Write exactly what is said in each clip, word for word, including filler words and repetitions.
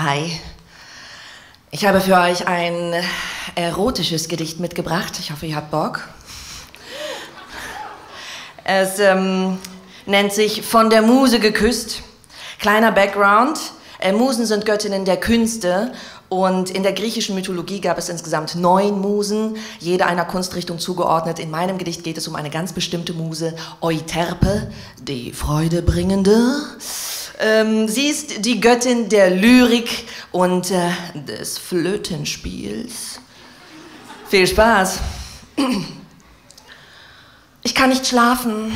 Hi. Ich habe für euch ein erotisches Gedicht mitgebracht. Ich hoffe, ihr habt Bock. Es ähm, nennt sich Von der Muse geküsst. Kleiner Background. Äh, Musen sind Göttinnen der Künste. Und in der griechischen Mythologie gab es insgesamt neun Musen, jede einer Kunstrichtung zugeordnet. In meinem Gedicht geht es um eine ganz bestimmte Muse, Euterpe, die Freudebringende. Ähm, sie ist die Göttin der Lyrik und äh, des Flötenspiels. Viel Spaß. Ich kann nicht schlafen.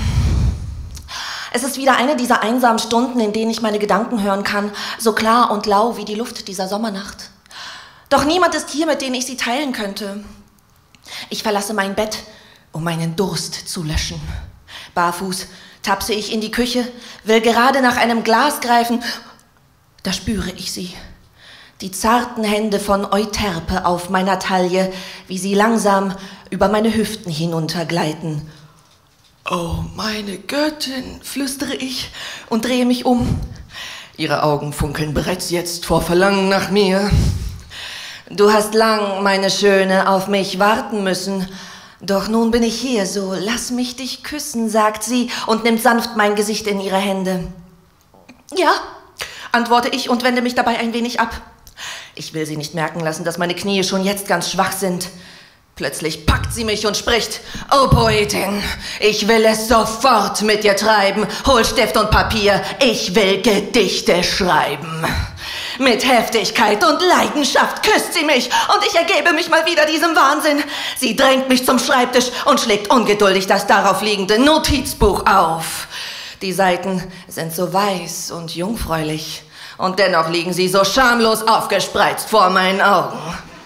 Es ist wieder eine dieser einsamen Stunden, in denen ich meine Gedanken hören kann, so klar und lau wie die Luft dieser Sommernacht. Doch niemand ist hier, mit dem ich sie teilen könnte. Ich verlasse mein Bett, um meinen Durst zu löschen. Barfuß tapse ich in die Küche, will gerade nach einem Glas greifen. Da spüre ich sie. Die zarten Hände von Euterpe auf meiner Taille, wie sie langsam über meine Hüften hinuntergleiten. Oh, meine Göttin, flüstere ich und drehe mich um. Ihre Augen funkeln bereits jetzt vor Verlangen nach mir. Du hast lang, meine Schöne, auf mich warten müssen. Doch nun bin ich hier, so lass mich dich küssen, sagt sie und nimmt sanft mein Gesicht in ihre Hände. Ja, antworte ich und wende mich dabei ein wenig ab. Ich will sie nicht merken lassen, dass meine Knie schon jetzt ganz schwach sind. Plötzlich packt sie mich und spricht: Oh Poetin, ich will es sofort mit dir treiben. Hol Stift und Papier, ich will Gedichte schreiben. Mit Heftigkeit und Leidenschaft küsst sie mich und ich ergebe mich mal wieder diesem Wahnsinn. Sie drängt mich zum Schreibtisch und schlägt ungeduldig das darauf liegende Notizbuch auf. Die Seiten sind so weiß und jungfräulich und dennoch liegen sie so schamlos aufgespreizt vor meinen Augen.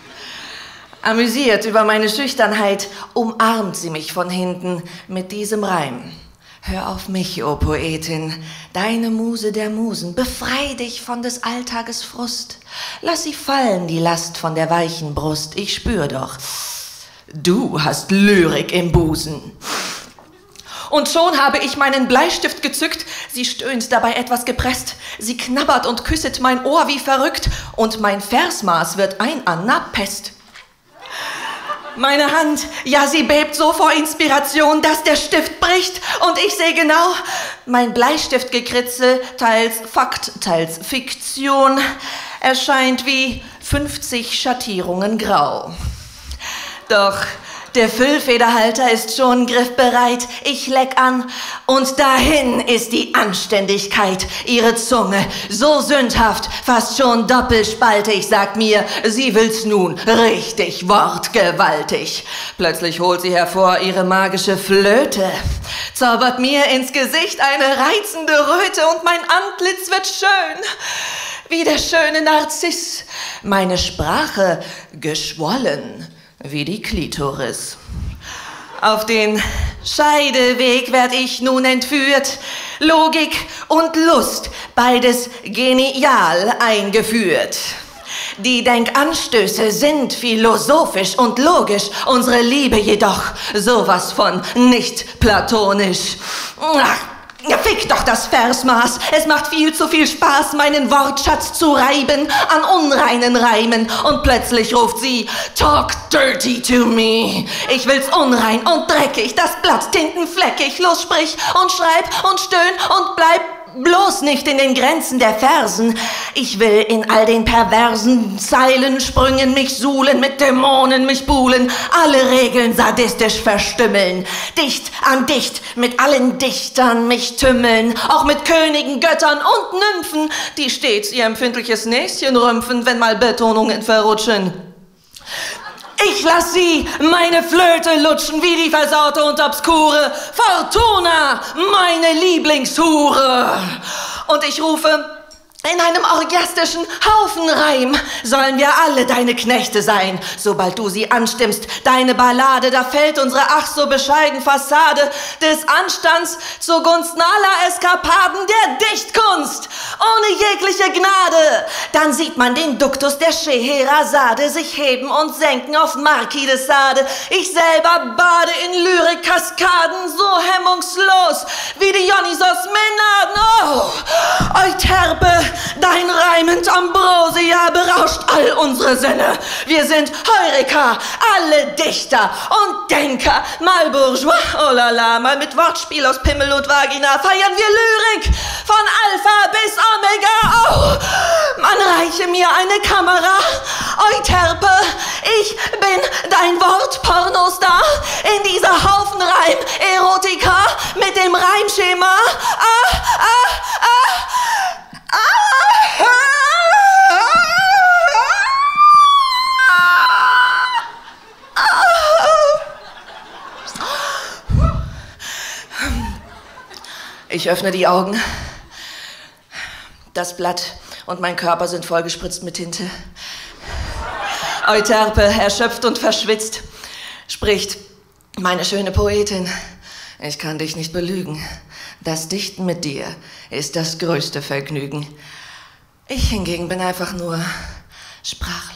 Amüsiert über meine Schüchternheit umarmt sie mich von hinten mit diesem Reim. Hör auf mich, o Poetin, deine Muse der Musen, befrei dich von des Alltages Frust. Lass sie fallen, die Last von der weichen Brust, ich spür doch, du hast Lyrik im Busen. Und schon habe ich meinen Bleistift gezückt, sie stöhnt dabei etwas gepresst, sie knabbert und küsset mein Ohr wie verrückt und mein Versmaß wird ein Anapest. Meine Hand, ja, sie bebt so vor Inspiration, dass der Stift bricht und ich sehe genau, mein Bleistiftgekritzel, teils Fakt, teils Fiktion, erscheint wie fünfzig Schattierungen grau. Doch der Füllfederhalter ist schon griffbereit, ich leck an und dahin ist die Anständigkeit. Ihre Zunge, so sündhaft, fast schon doppelspaltig, sagt mir, sie will's nun richtig wortgewaltig. Plötzlich holt sie hervor ihre magische Flöte, zaubert mir ins Gesicht eine reizende Röte und mein Antlitz wird schön, wie der schöne Narziss, meine Sprache geschwollen wie die Klitoris. Auf den Scheideweg werd ich nun entführt, Logik und Lust, beides genial eingeführt. Die Denkanstöße sind philosophisch und logisch, unsere Liebe jedoch sowas von nicht platonisch. Ach, ja, fick doch das Versmaß. Es macht viel zu viel Spaß, meinen Wortschatz zu reiben an unreinen Reimen. Und plötzlich ruft sie, talk dirty to me. Ich will's unrein und dreckig, das Blatt tintenfleckig. Los, sprich und schreib und stöhn und bleib bloß nicht in den Grenzen der Versen. Ich will in all den perversen Zeilensprüngen mich suhlen, mit Dämonen mich buhlen, alle Regeln sadistisch verstümmeln. Dicht an dicht mit allen Dichtern mich tümmeln, auch mit Königen, Göttern und Nymphen, die stets ihr empfindliches Näschen rümpfen, wenn mal Betonungen verrutschen. Ich lass sie meine Flöte lutschen wie die versaute und obskure Fortuna, meine Lieblingshure. Und ich rufe in einem orgiastischen Haufenreim, sollen wir alle deine Knechte sein, sobald du sie anstimmst. Deine Ballade, da fällt unsere ach so bescheiden Fassade des Anstands zugunsten aller Eskapaden der Dichtkunst, ohne jegliche Gnade. Dann sieht man den Duktus der Scheherazade sich heben und senken auf Marquis de Sade. Ich selber bade in Lyrik-Kaskaden, so hemmungslos wie die Dionysos Menaden. Oh, Euterpe, dein Reim Raimund Ambrosia berauscht all unsere Sinne. Wir sind Heureka, alle Dichter und Denker. Mal Bourgeois, oh la la, mal mit Wortspiel aus Pimmel und Vagina feiern wir Lyrik. Von Alpha bis Omega, oh, man reiche mir eine Kamera. Euterpe, ich bin dein Wortpornostar. In dieser Haufen Reim, Erotika mit dem Reimschema. Ah, ah, ah, ah, Ich öffne die Augen. Das Blatt und mein Körper sind vollgespritzt mit Tinte. Euterpe, erschöpft und verschwitzt, spricht: Meine schöne Poetin, ich kann dich nicht belügen. Das Dichten mit dir ist das größte Vergnügen. Ich hingegen bin einfach nur Sprache.